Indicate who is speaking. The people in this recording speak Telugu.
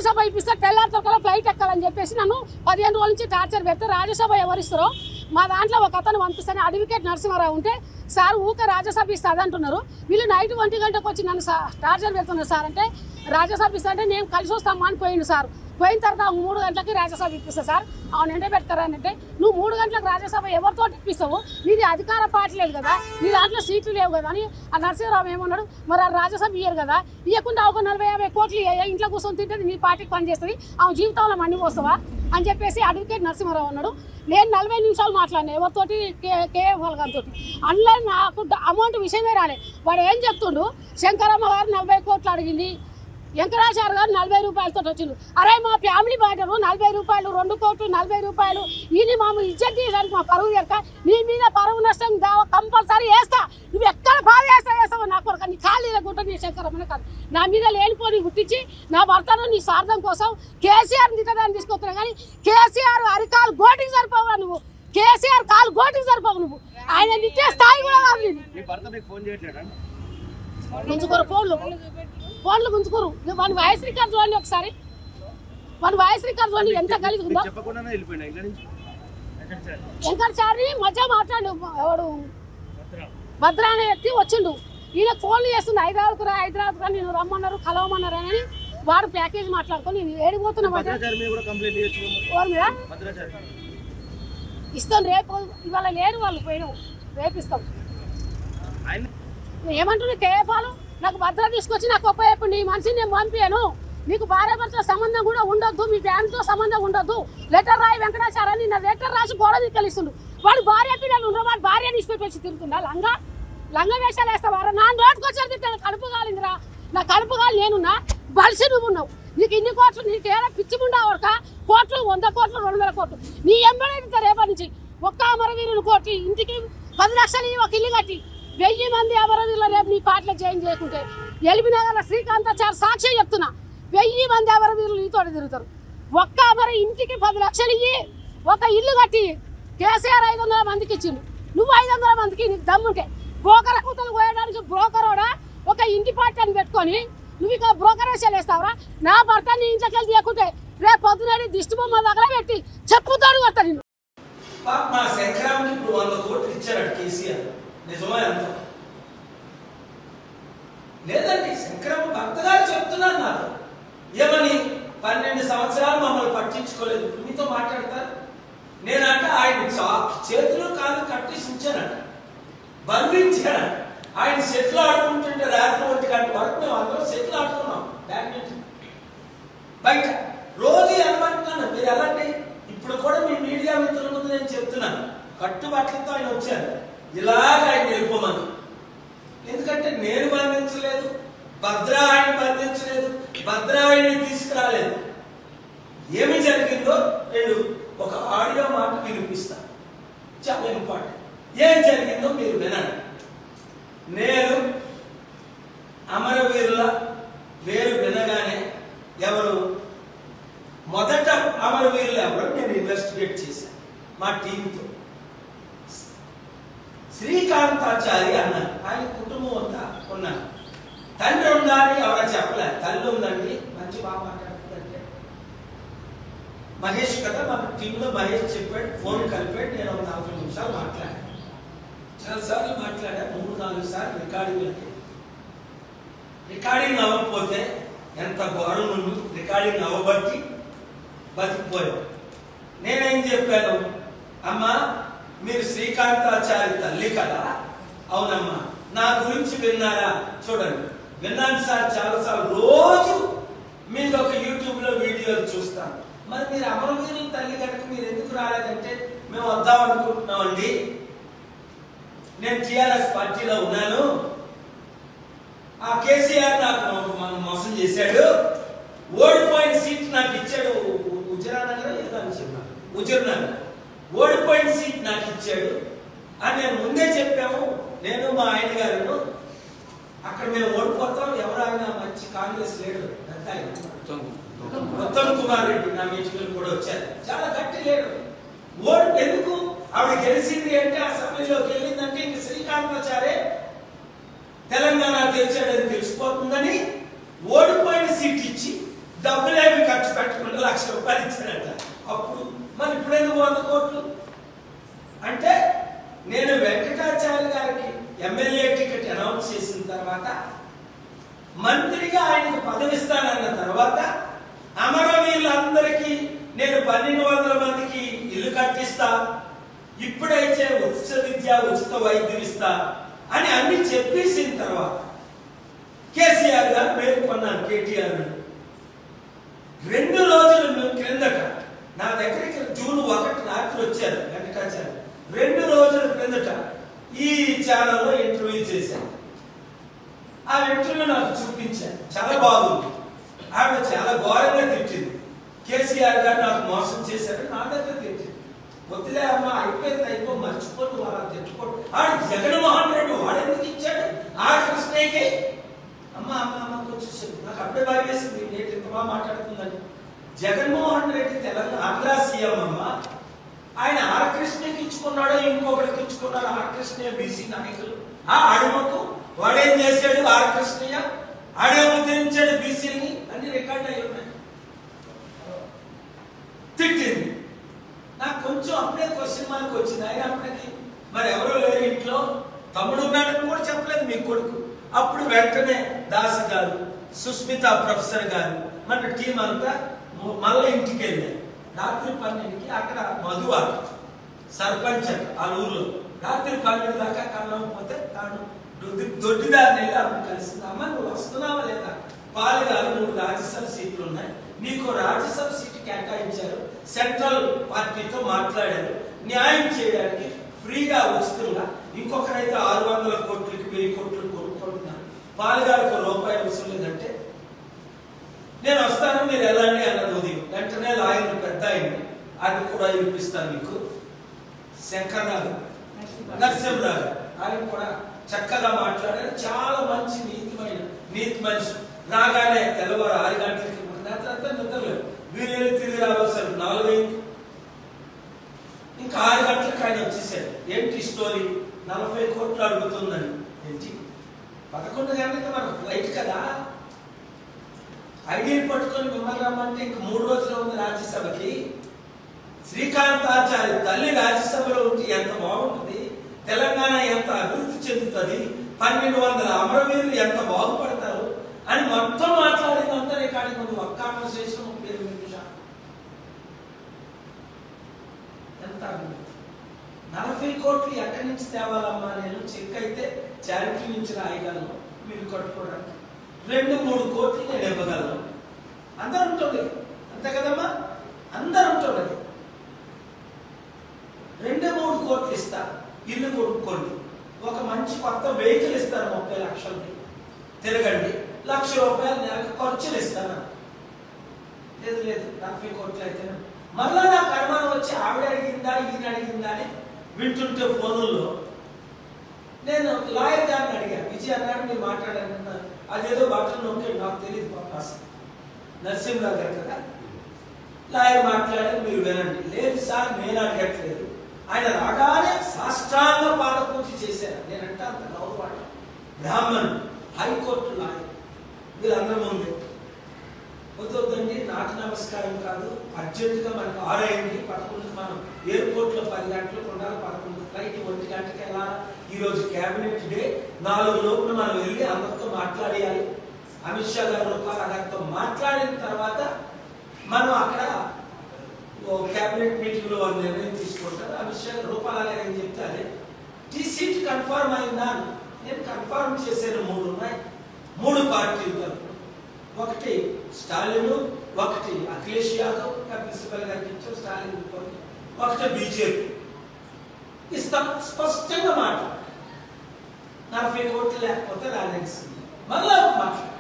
Speaker 1: రాజ్యసభ ఇప్పిస్తే తెల్లారితో ఫ్లైట్ ఎక్కాలని చెప్పేసి నన్ను 15 రోజుల నుంచి టార్చర్ పెడితే రాజ్యసభ ఎవరిస్తారో మా దాంట్లో ఒక అతను పంపిస్తాను అడ్వకేట్ నరసింహారావు ఉంటే సార్ ఊక రాజ్యసభ ఇస్తుంది అంటున్నారు వీళ్ళు నైట్ 1 గంటకు వచ్చి నన్ను టార్చర్ పెడుతున్నారు సార్ అంటే రాజ్యసభ ఇస్తా అంటే నేను కలిసి వస్తామా అని పోయిండు సార్ పోయిన తర్వాత 3 గంటలకి రాజ్యసభ ఇప్పిస్తా సార్ అవును ఎండే పెడతారని అంటే నువ్వు 3 గంటలకు రాజ్యసభ ఎవరితో ఇప్పిస్తావు నీది అధికార పార్టీ లేదు కదా నీ దాంట్లో సీట్లు లేవు కదా అని ఆ నరసింహరావు ఏమన్నాడు మరి ఆ రాజ్యసభ ఇయ్యరు కదా ఇవ్వకుండా ఒక 40-50 కోట్లు ఇంట్లో కూర్చొని తింటే నీ పార్టీకి పనిచేస్తుంది ఆమె జీవితంలో మన్ని పోస్తావా అని చెప్పేసి అడ్వకేట్ నరసింహారావు అన్నాడు నేను 40 నిమిషాలు మాట్లాడినా ఎవరితోటి కేఎఫ్ వాళ్ళతో అందులో నాకు అమౌంట్ విషయమే రాలే వాడు ఏం చెప్తుండు శంకరమ్మ గారు 40 కోట్లు అడిగింది వెంకటాచార్య గారు 40 రూపాయలతో వచ్చిండు అరే మా ఫ్యామిలీ బాటరు 40 రూపాయలు 2 కోట్లు 40 రూపాయలు ఇది మా ఇజ్జత్ తీయడానికి మా పరువు ఎక్క నీ మీద పరువు నష్టం కంపల్సరీ వేస్తా నువ్వు ఎక్కడ బాధ వేస్తావో నా కొరకు నీ ఖాళీ గుంట నీ శంకరమ్మనే కాదు నా మీద లేనిపోని గుర్తించి నా భర్తను నీ స్వార్థం కోసం కేసీఆర్ తిట్టడానికి తీసుకొస్తున్నా కానీ కేసీఆర్ అరికాలు గోటికి సరిపోవా నువ్వు కేసీఆర్ కాలు గోటికి సరిపోవు నువ్వు ఆయన తిట్టే స్థాయి కూడా కాదు గుంజుకోరు ఫోన్లు గుంజుకోరు వాడి వాయిస్ రికార్డ్ చూడండి ఒకసారి వాడి వాయిస్ రికార్డ్ చూడండి ఎంత కలిగి ఉందో వెంకటచారి మధ్య మాట్లాడు ఎవడు భద్ర అనే వ్యక్తి వచ్చిండు ఈయన ఫోన్లు చేస్తుంది హైదరాబాద్ నేను రమ్మన్నారు కలవమన్నారు అని వాడు ప్యాకేజ్ మాట్లాడుకొని ఏడిపోతున్నా ఇస్తాం రేపు ఇవాళ లేరు వాళ్ళు పోయినాం రేపు ఇస్తాం ఏమంటున్నా కేఎఫాలు నాకు భద్ర తీసుకొచ్చి నాకు ఉపయోగపడి నీ మనిషిని నేను పంపాను నీకు భార్య భర్తల సంబంధం కూడా ఉండొద్దు మీ ఫ్యామిలీతో సంబంధం ఉండొద్దు లెటర్ రాయి వెంకటాచార్య నా లెటర్ రాసి గోడ కలిస్తుండు వాడు భార్య పిల్లలు ఉన్నారు వాడు భార్య తీసుపెట్టి వచ్చి తిరుగుతున్నా లంగా వేషాలు వేస్తావారా నా నోటికి వచ్చారు తింటాను కడుపు కాలిందిరా నా కడుపు కాలి నేనున్నా బలిసి నువ్వు ఉన్నావు నీకు ఇన్ని కోట్లు నీకు ఏదో పిచ్చి ఉండవరక కోట్లు 100 కోట్లు 200 కోట్లు నీ ఎంబడే రేపటి నుంచి ఒక్క అమరవీరుని కోట్లు ఇంటికి 10 లక్షలు ఒక ఇల్లు కట్టి 1000 మంది అమరవీరుల రేపు నీ పార్టీలో జాయిన్ చేయకుంటే ఎల్బీనగర్ శ్రీకాంతాచారి సాక్షి చెప్తున్నా 1000 మంది అమరవీరులు నీతో తిరుగుతారు ఒక్క అమర ఇంటికి 10 లక్షలు ఇయ్యి ఒక ఇల్లు కట్టి కేసీఆర్ 500 మందికి ఇచ్చిండు నువ్వు 500 మందికి నీకు దమ్ముంటే బ్రోకర్ కూతలు పోయడానికి బ్రోకరోడా ఒక ఇంటి పార్టీ అని పెట్టుకొని నువ్వు ఇక బ్రోకరేషాలు వేస్తావురా నా భర్త నీ ఇంట్లోకి వెళ్ళి తీయకుంటే రేపు పొద్దున దిష్టి బొమ్మ దగ్గర పెట్టి చెప్పుతాడు కొడతా నిన్ను
Speaker 2: మా శంకరానికి ఇప్పుడు 100 కోట్లు ఇచ్చాడు కేసీఆర్ నిజమా ఎంత లేదండి శంకరమ్మ భర్త గారు చెప్తున్నారు నాకు ఏమని 12 సంవత్సరాలు మమ్మల్ని పట్టించుకోలేదు మీతో మాట్లాడతారు నేనంటే ఆయన చేతులు కాళ్ళు కట్టేసి ఉంచానంట బంధించాను ఆయన సెటిల్ ఆడుకుంటుంటే రాత్రి 1 గంట వరకు మేము అందరం సెటిల్ ఆడుకున్నాం బ్యాడ్మింటన్ బయట రోజు ఏమంటున్నాను మీరు ఎలాంటి ఇప్పుడు కూడా మీ మీడియా మిత్రుల ముందు నేను చెప్తున్నాను కట్టుబట్టలతో ఆయన వచ్చారు ఇలాగ ఆయన వెళ్ళిపోమని ఎందుకంటే నేను బంధించలేదు భద్ర ఆయన బంధించలేదు భద్ర ఆయన్ని తీసుకురాలేదు ఏమి జరిగిందో నేను ఒక ఆడియో మాట వినిపిస్తా చాలా ఇంపార్టెంట్ ఏం జరిగిందో మీరు వినండి నేను అమరవీరుల పేరు వినగానే ఎవరు మొదట అమరవీరులు ఎవరు నేను ఇన్వెస్టిగేట్ చేశాను మా టీంతో శ్రీకాంతాచారి అన్నారు ఆయన కుటుంబం అంతా ఉన్నారు తండ్రి ఉందా అని ఎవరో చెప్పలేదు తల్లి ఉందండి మంచి బాగా మాట్లాడుతుందంటే మహేష్ కదా మా టీంలో మహేష్ చెప్పాడు ఫోన్ కలిపాడు నేను ఒక 40 నిమిషాలు మాట్లాడాను చాలాసార్లు మాట్లాడా 3-4 సార్లు రికార్డింగ్ అవ్వకపోతే ఎంత ఘోరం ఉంది రికార్డింగ్ అవ్వబట్టి బతికిపోయావు నేనేం చెప్పాను అమ్మా మీరు శ్రీకాంతాచారి తల్లి కదా అవునమ్మా నా గురించి విన్నారా చూడండి విన్నాను సార్ చాలాసార్లు రోజు మీరు ఒక యూట్యూబ్ లో వీడియోలు చూస్తాను మరి మీరు అమరవీరుల తల్లి కనుక మీరు ఎందుకు రాలేదంటే మేము వద్దాం అనుకుంటున్నామండి నేను టిఆర్ఎస్ పార్టీలో ఉన్నాను ఆ కేసీఆర్ నాకు మోసం చేశాడు ఓడిపోయిన సీట్ నాకు ఇచ్చాడు హుజూర్నగర్ ఏదో అని చెప్పాను హుజూర్నగర్ ఓడిపోయిన సీట్ నాకు ఇచ్చాడు అని నేను ముందే చెప్పాము నేను మా ఆయన గారు అక్కడ మేము ఓడిపోతాం ఎవరు ఆయన మంచి కాంగ్రెస్ లీడర్ ఉత్తమ్ కుమార్ రెడ్డి నా మీటింగ్ కూడా వచ్చారు చాలా గట్టి లీడర్ ఓడి ఎందుకు ఆవిడ గెలిచింది అంటే అసెంబ్లీలోకి వెళ్ళిందంటే ఇంక శ్రీకాంతాచారే తెలంగాణ గెలిచాడని తెలిసిపోతుందని ఓడిపోయిన సీట్ ఇచ్చి డబ్బులేమి ఖర్చు పెట్టకుండా 1,00,000 రూపాయలు ఇచ్చారంట. అప్పుడు మరి ఇప్పుడు ఎందుకు 100 కోట్లు అంటే, నేను వెంకటాచార్య గారికి ఎమ్మెల్యే టికెట్ అనౌన్స్ చేసిన తర్వాత, మంత్రిగా ఆయనకు పదవి ఇస్తానన్న తర్వాత, అమరవీరులందరికీ నేను 1,200 మందికి ఇల్లు కట్టిస్తా, ఇప్పుడైతే ఉచిత విద్య, ఉచిత వైద్యం ఇస్తా అని అన్ని చెప్పేసిన తర్వాత కేసీఆర్ గారు మేలుకొన్నాను. కేటీఆర్ 2 రోజుల క్రిందట నా దగ్గరికి జూన్ 1 రాత్రి వచ్చారు వెంకటాచార్య. 2 రోజుల క్రిందట ఈ ఛానల్లో ఇంటర్వ్యూ చేశాను. ఆ ఇంటర్వ్యూ నాకు చూపించాను, చాలా బాగుంది. ఆవిడ చాలా ఘోరంగా తిట్టింది. కేసీఆర్ గారు నాకు మోసం చేశారు, నా దగ్గర తిట్టింది. వద్దులే అమ్మ, అయిపో, మర్చిపోదు, వాళ్ళ తెచ్చుకోడు. ఆడు జగన్మోహన్ రెడ్డి వాడెందుకు ఇచ్చాడు ఆ కృష్ణయ్యకి? అమ్మ కొంచెం నాకు అప్పుడే బాగా వేసింది, నేను ఇంత బాగా మాట్లాడుతుందని. జగన్మోహన్ రెడ్డి తెలంగాణ ఆంధ్ర సీఎం అమ్మ. ఆయన ఆర్ కృష్ణకి ఇచ్చుకున్నాడో ఇంకొకరికి ఇచ్చుకున్నాడు. ఆర్ కృష్ణయ్య బీసీ నాయకులు ఆ అడుమకు వాడేం చేశాడు? ఆర్ కృష్ణయ్య ఆడే ఉద్ధరించాడు బీసీని, అన్ని రికార్డ్ అయి ఉన్నాయి. తిట్టింది. నాకు కొంచెం అప్పుడే క్వశ్చన్ మార్క్ వచ్చింది. అయినప్పటికీ మరి ఎవరో లేరు ఇంట్లో, తమ్ముడు ఉన్నాడని కూడా చెప్పలేదు మీ కొడుకు. అప్పుడు వెంటనే దాస్ గారు, సుస్మిత ప్రొఫెసర్ గారు, మన టీం అంతా మళ్ళీ ఇంటికి వెళ్ళారు. రాత్రి 12కి అక్కడ మధువా సర్పంచ్ ఆ ఊర్లో రాత్రి 12 దాకా కలవకపోతే తాను దొడ్డిదారిని వెళ్ళి ఆమె కలిసింది. అమ్మ నువ్వు వస్తున్నావా లేదా? పాలు గారు 3 రాజ్యసభ సీట్లు ఉన్నాయి, నీకు రాజ్యసభ సీటు కేటాయించారు, సెంట్రల్ పార్టీతో మాట్లాడారు, న్యాయం చేయడానికి ఫ్రీగా ఉచితంగా, ఇంకొకరైతే 600 కోట్లకి 1000 కోట్లు కొనుక్కుంటున్నారు, పాలుగారికి ₹1 అవసరం లేదంటే నేను వస్తాను, మీరు వెళ్ళండి అన్నది ఉదయం. వెంటనే లాయర్లు పెద్ద అయింది, అది కూడా వినిపిస్తాను మీకు. శంకర్రావు నరసింహరావు ఆయన కూడా చక్కగా మాట్లాడారు, చాలా మంచి నీతి మనిషి. రాగానే తెల్లవారు 6 గంటలకి రాత్రంతా నిద్రలేదు, వీళ్ళు తిరిగి రావాల్సారు 4 అయింది. ఇంకా 6 గంటలకు ఆయన వచ్చేసాడు. ఏంటి స్టోరీ? 40 కోట్లు అడుగుతుందని. ఏంటి 11 గంటలకి మనకు ఫ్లైట్ కదా, ఐడీని పట్టుకొని మిమ్మల్ని రమ్మంటే ఇంక 3 రోజులు ఉంది రాజ్యసభకి. శ్రీకాంతాచార్య తల్లి రాజ్యసభలో ఉంటే ఎంత బాగుంటుంది, తెలంగాణ ఎంత అభివృద్ధి చెందుతుంది, 1200 అమరవీరులు ఎంత బాగుపడతారు అని మొత్తం మాట్లాడిందంతా రికార్డింగ్ ఉంది. ఒక్క కాన్వర్సేషన్ 30 నిమిషాలు. ఎంత అభివృద్ధి! 40 కోట్లు ఎక్కడి నుంచి తేవాలమ్మా? నేను చెక్ అయితే చారిటీ నుంచి రాయగలను, మీరు కట్టుకోవడానికి 2-3 కోట్లు నేను ఇవ్వగలను. అందరు ఉంటుంది అంతే కదమ్మా, అందరు ఉంటుంది. 2-3 కోట్లు ఇస్తా, ఇల్లు కొనుక్కోండి, ఒక మంచి కొత్త వెహికల్ ఇస్తారు 30 లక్షలకి, తిరగండి, ₹1,00,000 నెలకు ఖర్చులు ఇస్తాను. లేదు 40 కోట్లు అయితే మళ్ళా నాకు అనుమానం వచ్చి ఆవిడ అడిగిందా ఈయన అడిగిందా అని వింటుంటే ఫోనుల్లో నేను లాయర్ గారిని అడిగాను. విజయ్ అన్నాడు మీరు మాట్లాడాను, అదేదో బట్టలు నొక్కి నాకు తెలియదు పాప, నరసింహరావు గారు కదా. లాయర్ మాట్లాడారు, మీరు వినండి. లేదు సార్ నేను అడగట్లేదు, ఆయన రాగానే సాష్టాంగ పాదపూజ చేశారు. నేనంటే అంత గౌరవాడు, బ్రాహ్మణ్, హైకోర్టు లాయర్, వీళ్ళందరి ముందు. వద్దండి నాకు నమస్కారం కాదు, అర్జెంటుగా మనకు 6 అయింది, 11కి మనం ఎయిర్పోర్ట్లో 10 గంటలకు ఉండాలి, 11 ఫ్లైట్ 1 గంటకి వెళ్ళాలి. ఈరోజు క్యాబినెట్ డే, 4 లోపున మనం వెళ్ళి అందరితో మాట్లాడేయాలి. అమిత్ షా గారు రూపాయల గారితో మాట్లాడిన తర్వాత మనం అక్కడ క్యాబినెట్ మీటింగ్ లో వాళ్ళు నిర్ణయం తీసుకుంటారు. అమిత్ షా రూపాయల గారు ఏం చెప్తారు, టీ సీట్ కన్ఫర్మ్ అయిందా? నేను కన్ఫర్మ్ చేశాను, 3 ఉన్నాయి, 3 పార్టీలు తరఫున. ఒకటి స్టాలిన్, ఒకటి అఖిలేష్ యాదవ్ ప్రిన్సిపల్ గారికి ఇచ్చారు, స్టాలిన్ ఒకటి బీజేపీ ఇస్తాం. స్పష్టంగా మాట 40 కోట్లు లేకపోతే రాలేసింది. మళ్ళా మాట్లాడు